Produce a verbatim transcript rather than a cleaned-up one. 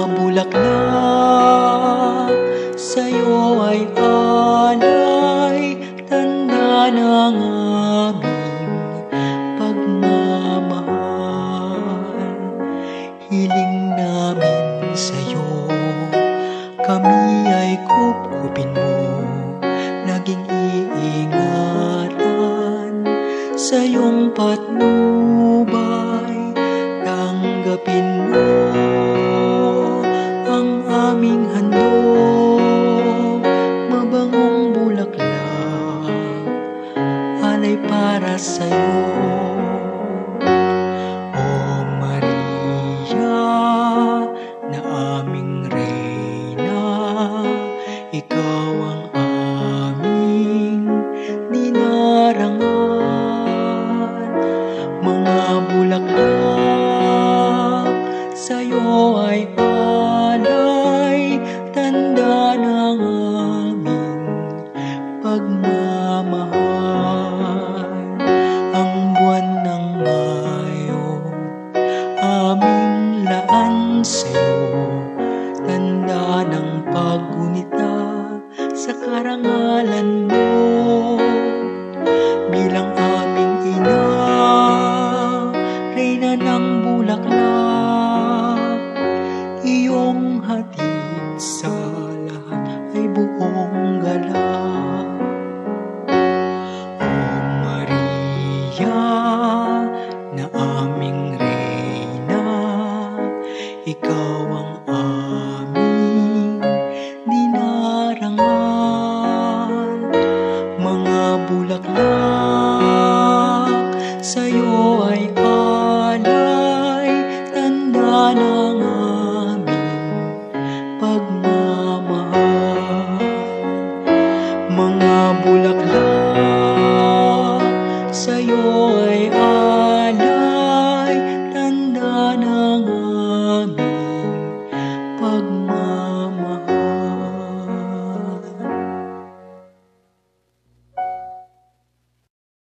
bulaklak sa'yo ay alay, tanda ng aming pagmamahal. Hiling namin sa'yo, kami ay kupkupin mo, laging iingatan sa iyong patnubay. Tanggapin mo ang aming handog, mabangong bulaklak, alay para sa'yo. O Maria na aming Reyna, ikaw ang aming dinarangal. Mga bulaklak sa'yo ay alay, tanda ng aming pagmamahal. Ang buwan ng Mayo, aming laan sa'yo, tanda ng paggunita sa karangalan mo. Bilang aming ina, Reyna ng bulaklak, iyong hatid sa lahat ay buong galak. O Maria na aming Reyna, ikaw ang aming dinarangal. Mga bulaklak sa'yo ay alay, tanda ng aming pagmamahal. Mga bulaklak sa'yo ay alay,